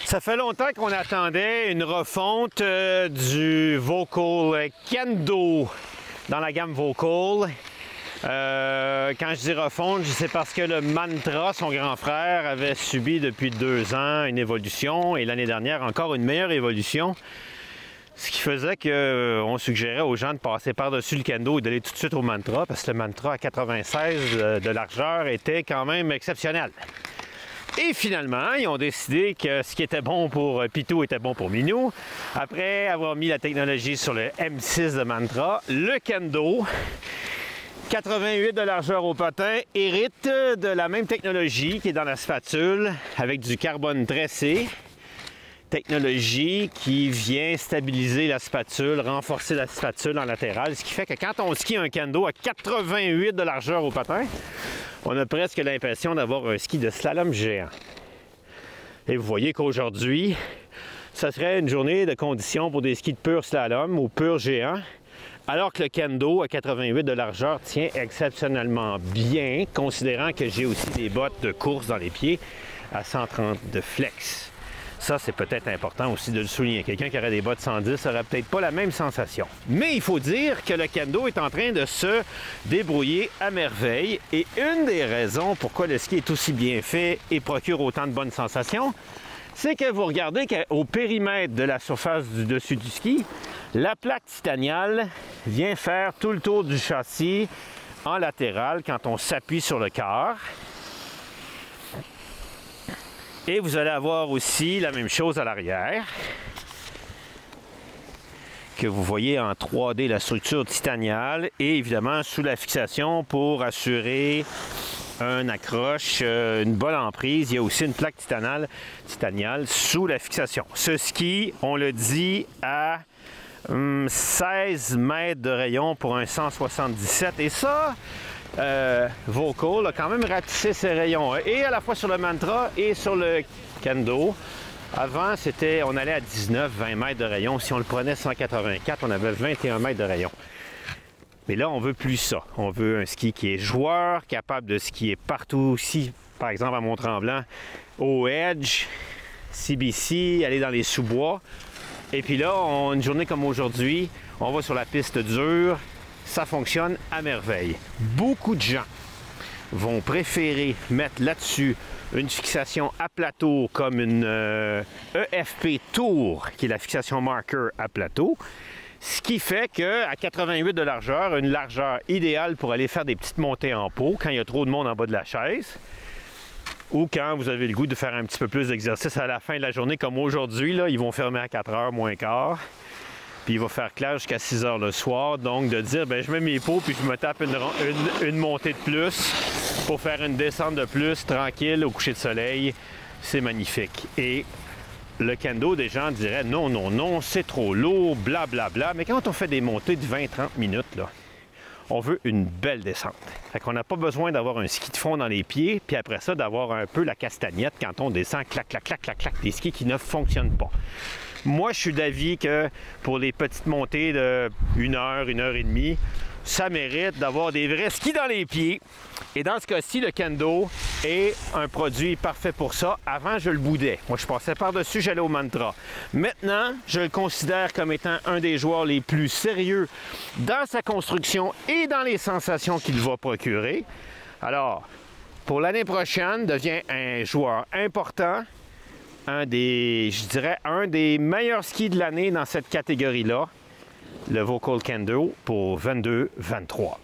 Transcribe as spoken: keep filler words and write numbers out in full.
Ça fait longtemps qu'on attendait une refonte euh, du Vocal Kendo dans la gamme Vocal. Euh, quand je dis refonte, c'est parce que le Mantra, son grand frère, avait subi depuis deux ans une évolution et l'année dernière encore une meilleure évolution. Ce qui faisait qu'on suggérait aux gens de passer par-dessus le Kendo et d'aller tout de suite au Mantra parce que le Mantra à quatre-vingt-seize de largeur était quand même exceptionnel. Et finalement, ils ont décidé que ce qui était bon pour Pitou était bon pour Minou. Après avoir mis la technologie sur le M six de Mantra, le Kendo, quatre-vingt-huit de largeur au patin, hérite de la même technologie qui est dans la spatule avec du carbone tressé. Technologie qui vient stabiliser la spatule, renforcer la spatule en latéral, ce qui fait que quand on skie un Kendo à quatre-vingt-huit de largeur au patin, on a presque l'impression d'avoir un ski de slalom géant. Et vous voyez qu'aujourd'hui, ça serait une journée de conditions pour des skis de pur slalom ou pur géant, alors que le Kendo à quatre-vingt-huit de largeur tient exceptionnellement bien, considérant que j'ai aussi des bottes de course dans les pieds à cent trente de flex. Ça, c'est peut-être important aussi de le souligner. Quelqu'un qui aurait des bottes cent dix n'aurait peut-être pas la même sensation. Mais il faut dire que le Kendo est en train de se débrouiller à merveille. Et une des raisons pourquoi le ski est aussi bien fait et procure autant de bonnes sensations, c'est que vous regardez qu'au périmètre de la surface du dessus du ski, la plaque titaniale vient faire tout le tour du châssis en latéral quand on s'appuie sur le corps. Et vous allez avoir aussi la même chose à l'arrière, que vous voyez en trois D la structure titaniale et évidemment sous la fixation pour assurer un accroche, une bonne emprise. Il y a aussi une plaque titanale, titaniale sous la fixation. Ce ski, on le dit, à hum, seize mètres de rayon pour un cent soixante-dix-sept. Et ça, Euh, Vocal a quand même ratissé ses rayons, et à la fois sur le Mantra et sur le Kendo. Avant, c'était, on allait à dix-neuf vingt mètres de rayon. Si on le prenait cent quatre-vingt-quatre, on avait vingt et un mètres de rayon. Mais là, on veut plus ça. On veut un ski qui est joueur, capable de skier partout aussi, par exemple à Mont-Tremblant, au Edge, C B C, aller dans les sous-bois. Et puis là, on, une journée comme aujourd'hui, on va sur la piste dure. Ça fonctionne à merveille. Beaucoup de gens vont préférer mettre là-dessus une fixation à plateau comme une euh, E F P Tour, qui est la fixation marker à plateau, ce qui fait qu'à quatre-vingt-huit de largeur, une largeur idéale pour aller faire des petites montées en pot quand il y a trop de monde en bas de la chaise, ou quand vous avez le goût de faire un petit peu plus d'exercice à la fin de la journée, comme aujourd'hui, là, ils vont fermer à quatre heures moins quart. Puis il va faire clair jusqu'à six heures le soir. Donc, de dire, ben je mets mes pots, puis je me tape une, une, une montée de plus pour faire une descente de plus, tranquille, au coucher de soleil. C'est magnifique. Et le Kendo, des gens diraient, non, non, non, c'est trop lourd, blablabla. Bla, bla. Mais quand on fait des montées de vingt à trente minutes, là, on veut une belle descente. Fait qu'on n'a pas besoin d'avoir un ski de fond dans les pieds, puis après ça, d'avoir un peu la castagnette quand on descend, clac, clac, clac, clac, clac, des skis qui ne fonctionnent pas. Moi, je suis d'avis que pour les petites montées de une heure, une heure et demie, ça mérite d'avoir des vrais skis dans les pieds. Et dans ce cas-ci, le Kendo est un produit parfait pour ça. Avant, je le boudais. Moi, je passais par-dessus, j'allais au Mantra. Maintenant, je le considère comme étant un des joueurs les plus sérieux dans sa construction et dans les sensations qu'il va procurer. Alors, pour l'année prochaine, devient un joueur important. Un des, je dirais, un des meilleurs skis de l'année dans cette catégorie-là, le Vocal Kendo pour vingt-deux vingt-trois.